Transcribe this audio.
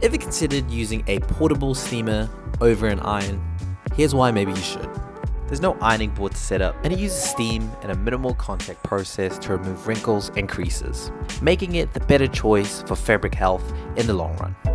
Ever considered using a portable steamer over an iron? Here's why maybe you should. There's no ironing board to set up, and it uses steam and a minimal contact process to remove wrinkles and creases, making it the better choice for fabric health in the long run.